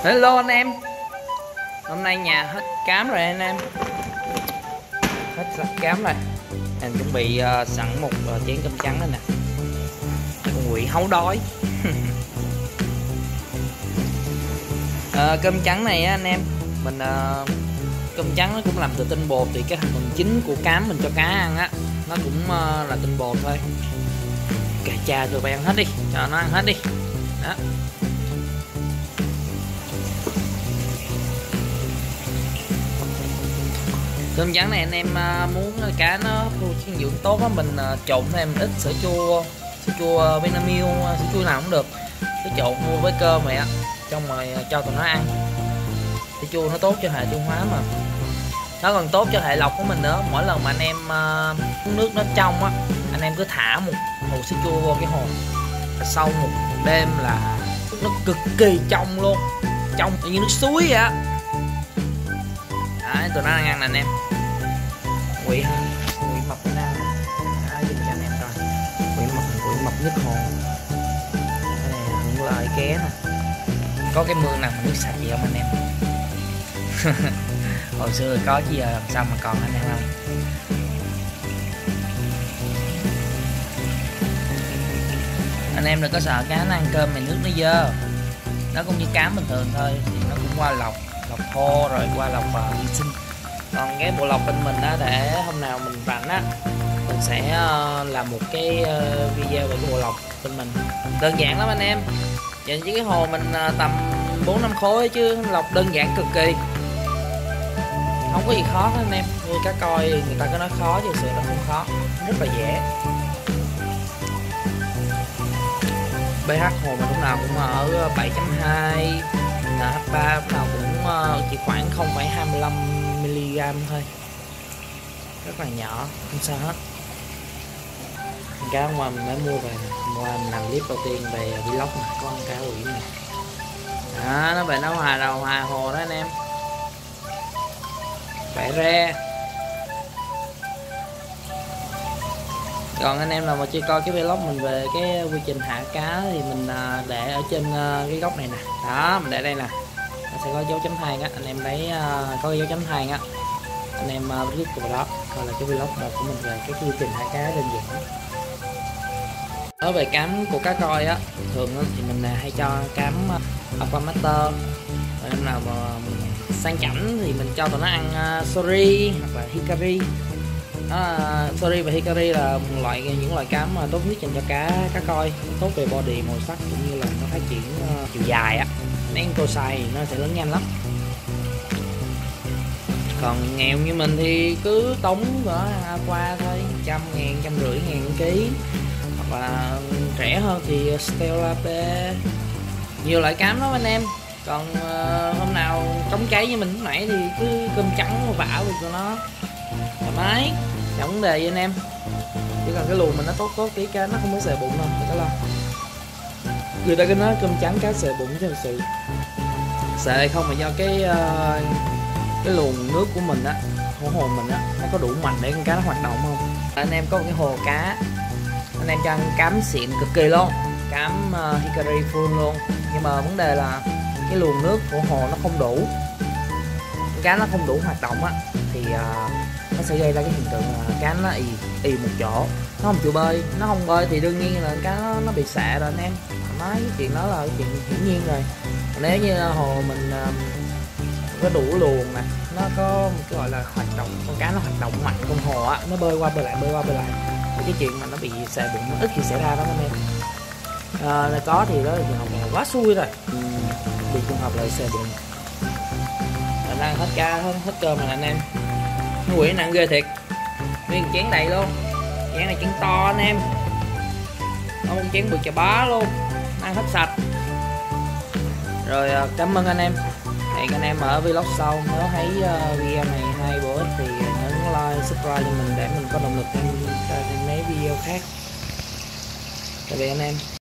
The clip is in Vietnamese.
Hello anh em. Hôm nay nhà hết cám rồi anh em. Hết sạch cám rồi. Anh chuẩn bị sẵn một chén cơm trắng đây nè. Con quỷ hấu đói. Cơm trắng này á anh em, mình cơm trắng nó cũng làm từ tinh bột, thì cái thành phần chính của cám mình cho cá ăn á, nó cũng là tinh bột thôi. Cà cha tụi bay ăn hết đi, cho nó ăn hết đi. Đó. Cơm trắng này anh em muốn cá nó dinh dưỡng tốt á, mình trộn thêm ít sữa chua Vinamilk, sữa chua nào cũng được, cứ trộn mua với cơm này á, xong rồi cho tụi nó ăn. Sữa chua nó tốt cho hệ tiêu hóa mà, nó còn tốt cho hệ lọc của mình nữa. Mỗi lần mà anh em uống nước nó trong á, anh em cứ thả một hồ sữa chua vô cái hồ, sau một đêm là nó cực kỳ trong luôn, trong như nước suối vậy á. Đấy, tụi nó đang ăn nè anh em. Quỷ mập nó ăn. Đó, giúp cho anh em coi. Quỷ mập nhất hồ. Đây nè, những lời ké nè. Có cái mương nào mà nước sạch gì không anh em? Hồi xưa có chứ giờ làm sao mà còn anh em không? Anh em đừng có sợ cá nó ăn cơm mà nước nó dơ. Nó cũng như cám bình thường thôi, thì nó cũng qua lọc thô rồi qua lọc vi sinh. Còn cái bộ lọc bên mình á, để hôm nào mình rảnh á, mình sẽ làm một cái video về cái bộ lọc bên mình. Đơn giản lắm anh em, nhìn với cái hồ mình tầm 4-5 khối chứ lọc đơn giản cực kỳ, không có gì khó hết anh em. Nuôi cá coi người ta có nói khó chứ sự nó không khó, rất là dễ. pH hồ mình lúc nào cũng ở 7.2, NH3 lúc nào cũng chỉ khoảng 0,25 mg thôi, rất là nhỏ, không sao hết. Cá hôm qua mình mới mua về, hôm qua mình làm clip đầu tiên về vlog này, con cá quỷ này đó, nó về nó hòa hồ đó anh em, khỏe re. Còn anh em nào mà chưa coi cái vlog mình về cái quy trình hạ cá thì mình để ở trên cái góc này nè, đó mình để đây nè, nó sẽ có dấu chấm than á, anh em lấy có dấu chấm than á, anh em click vào đó coi là cái vlog một của mình về cái quy trình hạ cá đơn giản. Nói về cám của cá coi á, thường thì mình hay cho cám Aquamaster. Em nào mà sang chảnh thì mình cho tụi nó ăn Sori hoặc là Hikari. Sori và Hikari là những loại cám mà tốt nhất dành cho cá coi, tốt về body, màu sắc cũng như là nó phát triển chiều dài á. Mấy con xài thì nó sẽ lớn nhanh lắm. Còn nghèo như mình thì cứ tống ở Aqua thôi, 100.000, 150.000 ký, hoặc là rẻ hơn thì Stella P, nhiều loại cám đó anh em. Còn hôm nào trống cháy như mình lúc nãy thì cứ cơm trắng vả vào cho nó thoải mái, chẳng vấn đề gì anh em. Chỉ cần cái luồng mình nó tốt tí, cá nó không có xề bụng đâu, đừng có lo. Người ta cứ nói cơm trắng cá xề bụng chứ thật sự xề không, mà do cái luồng nước của mình á, hồ mình á, nó có đủ mạnh để con cá nó hoạt động không. Anh em có một cái hồ cá, anh em cho ăn cám xịn cực kỳ luôn, cám Hikari full luôn, nhưng mà vấn đề là cái luồng nước của hồ nó không đủ, con cá nó không đủ hoạt động á, thì nó sẽ gây ra cái hiện tượng là cá nó ì một chỗ, nó không chịu bơi. Nó không bơi thì đương nhiên là cá nó bị xạ rồi anh em, nói cái chuyện đó là cái chuyện hiển nhiên rồi. Nếu như hồ mình có đủ luồng nè, nó có một cái gọi là hoạt động, con cá nó hoạt động mạnh con hồ á, nó bơi qua bơi lại thì cái chuyện mà nó bị xệ bụng nó ít khi xảy ra đó anh em. Nếu có thì đó là trường hợp mà quá xui rồi, bị trường hợp lại xệ bụng. Mình ăn hết cá hết cơm rồi anh em. Nó quỷ nặng ghê thiệt, nguyên chén đầy luôn, chén này chén to anh em, không chén bự chà bá luôn, ăn hết sạch rồi. Cảm ơn anh em, hẹn anh em ở vlog sau. Nếu thấy video này hay bổ ích thì nhớ like, subscribe cho mình để mình có động lực thêm mấy video khác. Tạm biệt anh em.